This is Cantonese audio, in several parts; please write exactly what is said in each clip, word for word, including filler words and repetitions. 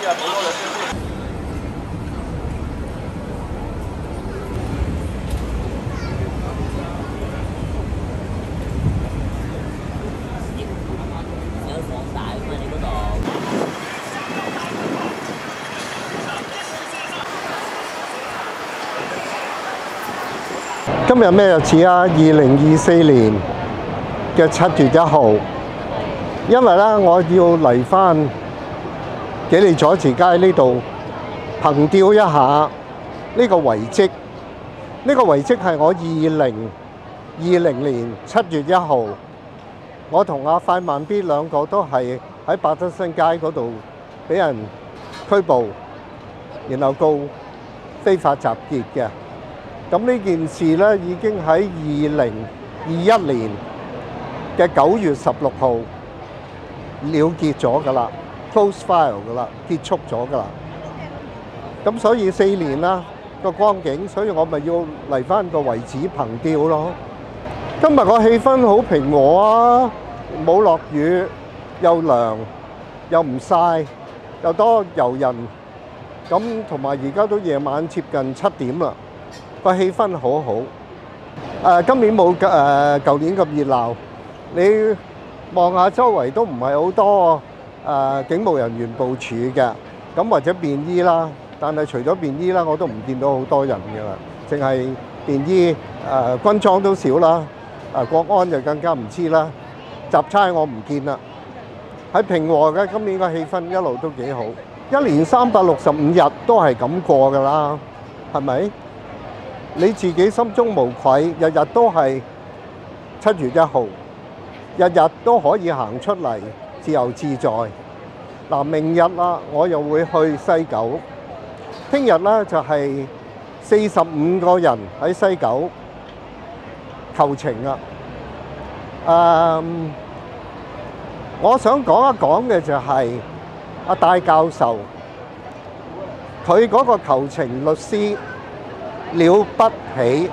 今日咩日子啊？二零二四年嘅七月一號，因為咧我要嚟返紀利佐治街呢度憑吊一下呢個遺跡。呢個遺跡係我二零二零年七月一號，我同阿快慢 B 兩個都係喺百德新街嗰度俾人拘捕，然後告非法集結嘅。咁呢件事咧已經喺二零二一年嘅九月十六號了結咗㗎啦 ，close file 㗎啦，結束咗㗎啦。咁所以四年啦個光景，所以我咪要嚟返個遺址憑吊咯。今日個氣氛好平和啊，冇落雨，又涼，又唔曬，又多遊人。咁同埋而家都夜晚接近七點啦。個氣氛好好，誒今年冇誒舊年咁熱鬧。你望下周圍都唔係好多誒警務人員部署嘅，咁或者便衣啦。但係除咗便衣啦，我都唔見到好多人㗎啦，淨係便衣誒軍裝都少啦，誒國安就更加唔知啦。雜差我唔見啦，喺平和嘅今年個氣氛一路都幾好，一年三百六十五日都係咁過㗎啦，係咪？你自己心中無愧，日日都係七月一號，日日都可以行出嚟，自由自在。嗱，明日啦，我又會去西九。聽日咧就係四十五個人喺西九求情啦。誒，我想講一講嘅就係阿戴教授，佢嗰個求情律師了不起，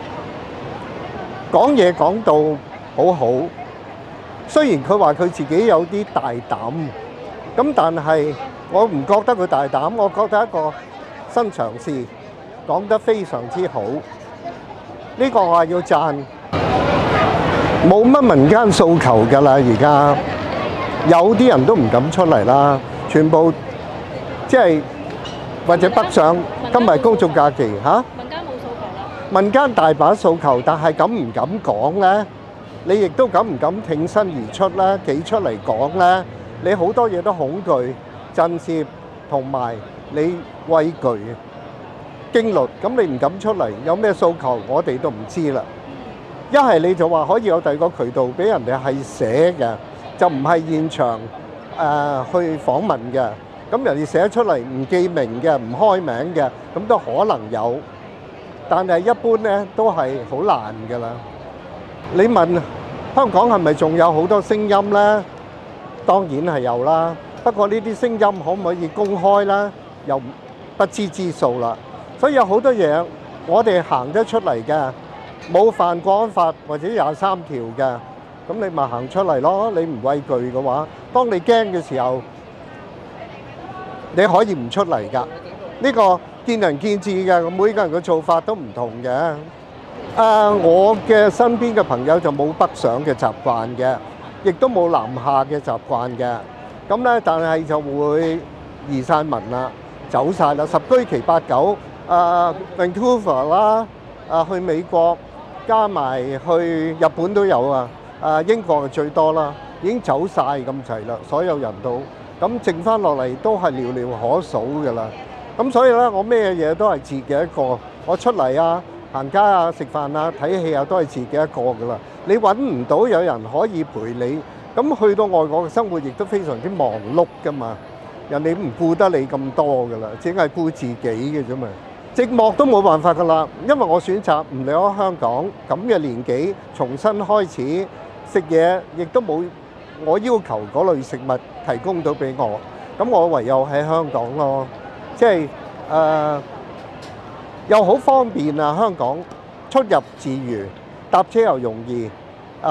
講嘢講到好好。雖然佢話佢自己有啲大膽，咁但係我唔覺得佢大膽，我覺得一個新嘗試，講得非常之好。呢個我係要讚。冇乜民間訴求㗎啦，而家有啲人都唔敢出嚟啦，全部即係或者北上，今日公眾假期嚇。民間大把訴求，但係敢唔敢講呢？你亦都敢唔敢挺身而出呢？企出嚟講呢？你好多嘢都恐懼、震懾同埋你畏懼、驚慄，咁你唔敢出嚟，有咩訴求我哋都唔知啦。一係你就話可以有第二個渠道俾人哋係寫嘅，就唔係現場誒去訪問嘅。咁人哋寫出嚟唔記名嘅、唔開名嘅，咁都可能有。但係一般咧都係好難㗎啦。你問香港係咪仲有好多聲音咧？當然係有啦。不過呢啲聲音可唔可以公開咧？又不知之數啦。所以有好多嘢我哋行得出嚟嘅，冇犯國安法或者廿三條嘅，咁你咪行出嚟咯。你唔畏懼嘅話，當你驚嘅時候，你可以唔出嚟㗎。呢個見仁見智嘅，每個人嘅做法都唔同嘅。誒，我嘅身邊嘅朋友就冇北上嘅習慣嘅，亦都冇南下嘅習慣嘅。咁咧，但係就會移曬民啦，走曬啦，十居其八九。誒 Vancouver 啦，誒去美國，加埋去日本都有啊。誒英國係最多啦，已經走曬咁滯啦，所有人都咁剩翻落嚟都係寥寥可數㗎啦。咁所以咧，我咩嘢都係自己一個。我出嚟啊，行街啊，食飯啊，睇戲啊，都係自己一個㗎啦。你揾唔到有人可以陪你，咁去到外國嘅生活亦都非常之忙碌㗎嘛。人哋唔顧得你咁多㗎啦，只係顧自己嘅啫嘛。寂寞都冇辦法㗎啦，因為我選擇唔離開香港，咁嘅年紀重新開始食嘢，亦都冇我要求嗰類食物提供到俾我，咁我唯有喺香港咯。即係誒又好方便啊！香港出入自如，搭車又容易啊！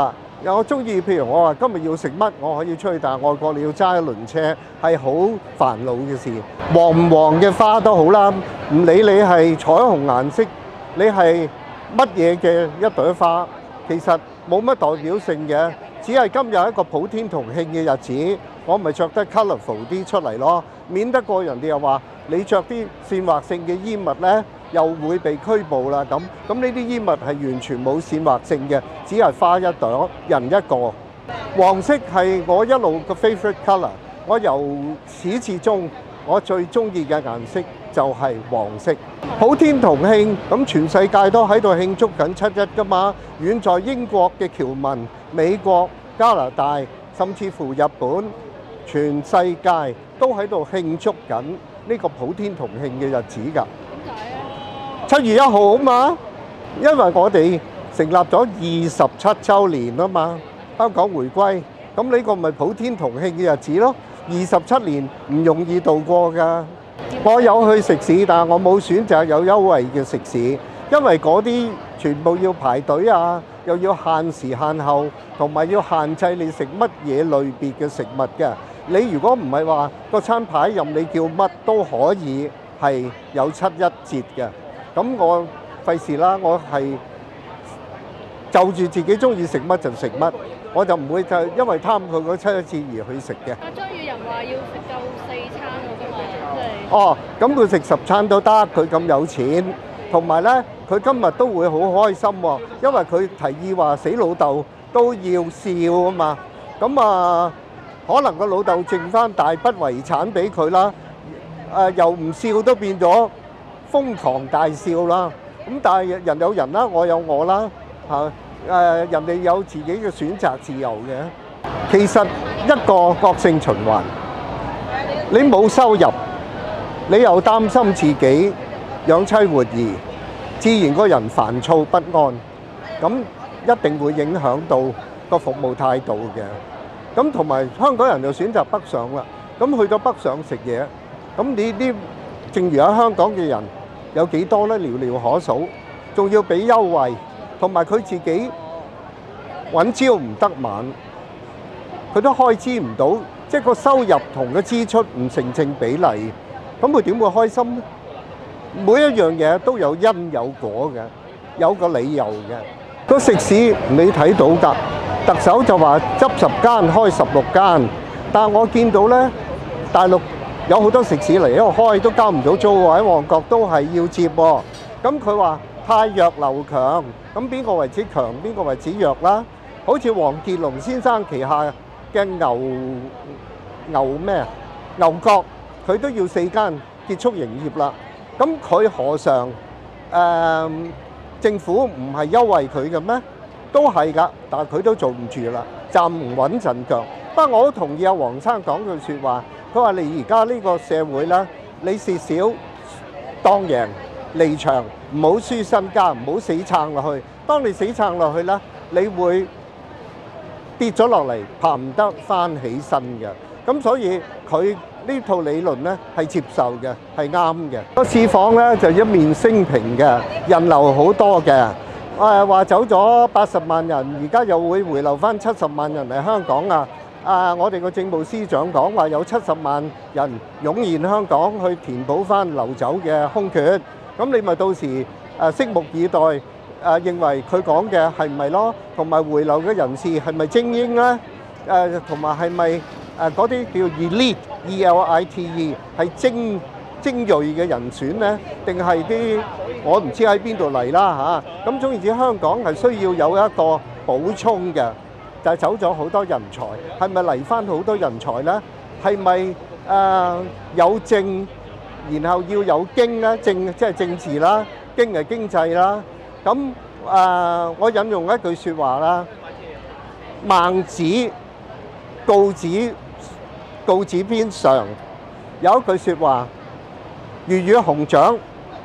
我中意，譬如我話今日要食乜，我可以出去，但係外國你要揸一輪車係好煩惱嘅事。黃唔黃嘅花都好啦，唔理你係彩虹顏色，你係乜嘢嘅一朵花，其實冇乜代表性嘅，只係今日一個普天同慶嘅日子，我咪着得 colourful 啲出嚟咯，免得過人哋又話你着啲煽惑性嘅衣物呢，又會被拘捕啦咁。咁呢啲衣物係完全冇煽惑性嘅，只係花一朵，人一個。黃色係我一路嘅 favourite colour，我由始至終我最中意嘅顏色就係黃色。普天同慶，咁全世界都喺度慶祝緊七一㗎嘛。遠在英國嘅僑民、美國、加拿大，甚至乎日本，全世界都喺度慶祝緊呢個普天同慶嘅日子㗎。點解啊？七月一號啊嘛，因為我哋成立咗二十七週年啊嘛，香港回歸，咁呢個咪普天同慶嘅日子咯。二十七年唔容易度過㗎。我有去食肆，但係我冇選擇有優惠嘅食肆，因為嗰啲全部要排隊啊，又要限時限後，同埋要限制你食乜嘢類別嘅食物嘅。你如果唔係話個餐牌任你叫乜都可以係有七一折嘅，咁我費事啦，我係就住自己中意食乜就食乜，我就唔會就因為貪佢嗰七一折而去食嘅。 阿張宇人話要食夠四餐㗎嘛，即係。 哦，咁佢食十餐都得，佢咁有錢，同埋呢，佢今日都會好開心喎，因為佢提議話死老豆都要笑啊嘛，咁啊可能個老豆剩翻大筆遺產俾佢啦，誒又唔笑都變咗瘋狂大笑啦，咁但係人有人啦，我有我啦，嚇誒人哋有自己嘅選擇自由嘅。其實一個惡性循環，你冇收入，你又擔心自己養妻活兒，自然個人煩躁不安，咁一定會影響到個服務態度嘅。咁同埋香港人就選擇北上啦，咁去到北上食嘢，咁你啲正如喺香港嘅人有幾多呢？寥寥可數，仲要俾優惠，同埋佢自己揾朝唔得晚，佢都開支唔到，即係個收入同個支出唔成正比例，咁佢點會開心呢？每一樣嘢都有因有果嘅，有個理由嘅。個食肆你睇到㗎，特首就話執十間開十六間，但係我見到呢，大陸有好多食肆嚟喺度開都交唔到租喎，喺旺角都係要接喎。咁佢話汰弱留強，咁邊個為之強，邊個為之弱啦？好似黃傑龍先生旗下嘅牛牛咩啊牛角，佢都要四間結束營業啦。咁佢何嘗誒政府唔係優惠佢嘅咩？都係㗎，但係佢都做唔住啦，站唔穩陣腳。不過我都同意阿黃生講句説話，佢話你而家呢個社會啦，你蝕少當贏，離場唔好輸身家，唔好死撐落去。當你死撐落去啦，你會跌咗落嚟，爬唔得翻起身嘅。咁所以佢呢套理論呢係接受嘅，係啱嘅。個市況呢就一面升平嘅，人流好多嘅。誒話走咗八十萬人，而家又會回流翻七十萬人嚟香港啊！啊，我哋個政務司長講話有七十萬人湧現香港去填補翻流走嘅空缺，咁你咪到時誒拭目以待，誒認為佢講嘅係咪咯？同埋回流嘅人士係咪精英呢？誒同埋係咪誒嗰啲叫 elite，E L I T E 係精精鋭嘅人選呢？定係啲我唔知喺邊度嚟啦嚇。咁總言之，香港係需要有一個補充嘅，就係走咗好多人才，係咪嚟翻好多人才呢？係咪誒有政，然後要有經呢？政即係政治啦，經係經濟啦。咁誒，我引用一句説話啦，孟子告子告子篇上有一句説話：魚與熊掌，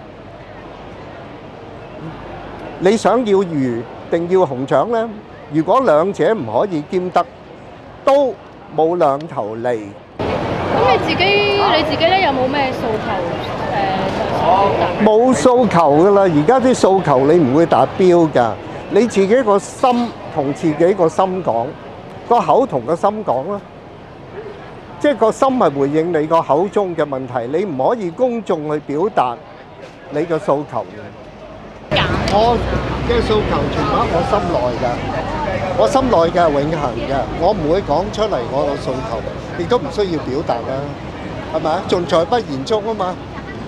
你想要魚定要熊掌呢？如果兩者唔可以兼得，都冇兩頭利。 咁你自己你自己咧有冇咩訴求誒想表達？ 冇訴求㗎啦，而家啲訴求你唔會達標㗎。你自己個心同自己個心講，個口同個心講啦。即係個心係回應你個口中嘅問題，你唔可以公眾去表達你嘅訴求嘅。我嘅訴求全喺我心內㗎，我心內嘅係永恆嘅，我唔會講出嚟我嘅訴求，亦都唔需要表達啦，係咪啊？盡在不言中啊嘛。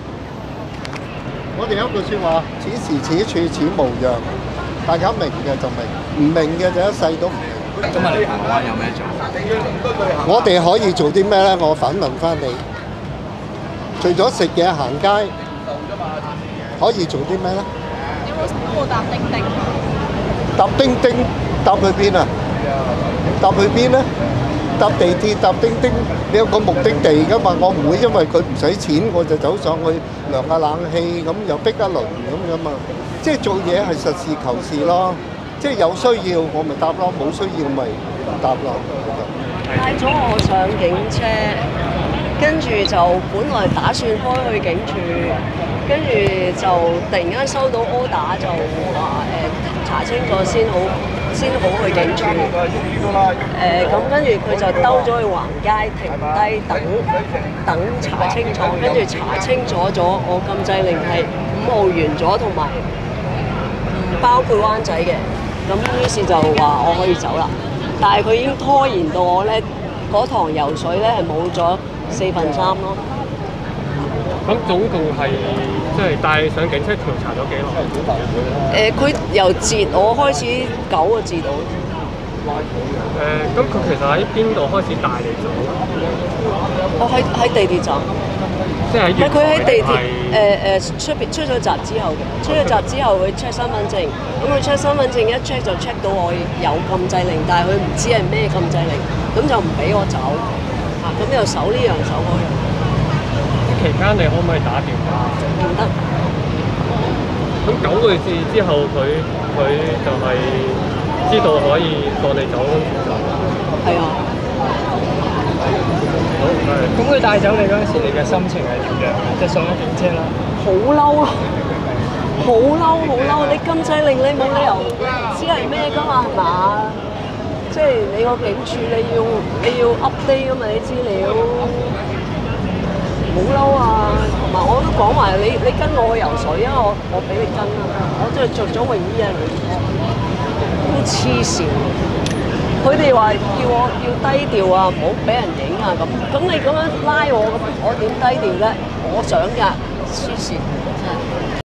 我哋有一句説話：此時此處此模樣，大家明嘅就明，唔明嘅就一世都唔明。 今日嚟銅鑼灣有咩做？ 我哋可以做啲咩咧？我反問翻你，除咗食嘢行街，可以做啲咩咧？ 有冇搭叮叮？ 搭叮叮，搭去邊啊？搭去邊咧？搭地鐵、搭叮叮，你有個目的地噶嘛？我唔會因為佢唔使錢，我就走上去涼下冷氣，咁又逼一輪咁噶嘛。即係做嘢係實事求是咯。即係有需要我咪搭咯，冇需要咪唔搭咯。 帶咗我上警車，跟住就本來打算開去警署，跟住就突然間收到 order 就話誒查清楚先好，先好去警署。誒咁跟住佢就兜咗去橫街停低等等查清楚，跟住查清楚咗我禁制令係五號完咗，同埋唔包括灣仔嘅。咁於是就話我可以走啦，但係佢已經拖延到我咧嗰堂游水咧係冇咗四分三咯。 咁總共係即係帶上警車調查咗幾耐？ 誒，佢由截我開始九個字到。 誒，咁佢其實喺邊度開始帶你走？ 我喺喺地鐵站。 即係喺佢喺地鐵誒誒出邊出咗閘之後嘅，出咗閘之後佢 check 身份證，咁佢 check 身份證一 check 就 check 到我有禁制令，但係佢唔知係咩禁制令，咁就唔俾我走，嚇咁又守呢樣守嗰樣。 期間你可唔可以打電話？ 唔得。 咁九個字之後，佢佢就係知道可以放你走咯。 係啊。 咁佢帶走你嗰陣時，你嘅心情係點樣？即係上咗警車啦， 好嬲啊！好嬲，好嬲！你禁制令你冇理由知係咩㗎嘛？係嘛？即係你個警署你要你要 update 㗎嘛啲資料。好嬲啊！同埋我都講埋你你跟我去游水啊！我我俾你跟啊！我真係着咗泳衣啊！好黐線！佢哋話叫我要低調啊，唔好俾人影啊咁。咁你咁樣拉我，咁我點低調咧？我想㗎，黐線！